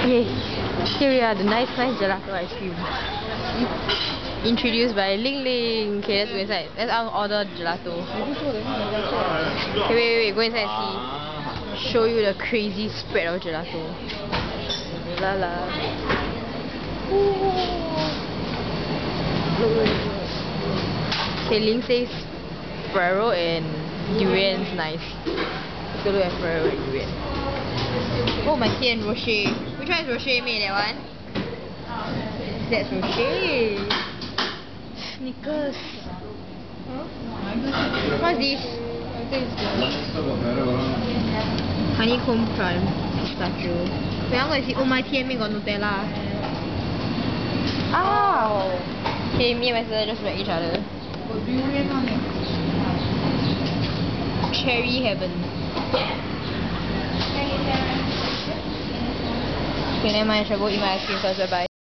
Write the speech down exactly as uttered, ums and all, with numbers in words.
Okay, here we are, the nice, nice gelato ice cream. Introduced by Ling Ling. Okay, let's go inside. Let's order gelato. Okay, wait, wait, wait, go inside and see. Show you the crazy spread of gelato. La la. Okay, Ling says Ferrero and durian's nice. Let's go look at Ferrero and durian. Oh, my tea and Rocher. Which one is Rocher made? That one? That's Rocher. Snickers. Huh? What's this? Honeycomb crunch pistachio. Wait, I'm going to see. Oh, my tea and me got Nutella. Oh. Okay, me and my sister just met each other. Cherry heaven. Okay, never mind, I shall go eat my ice cream first. Bye bye.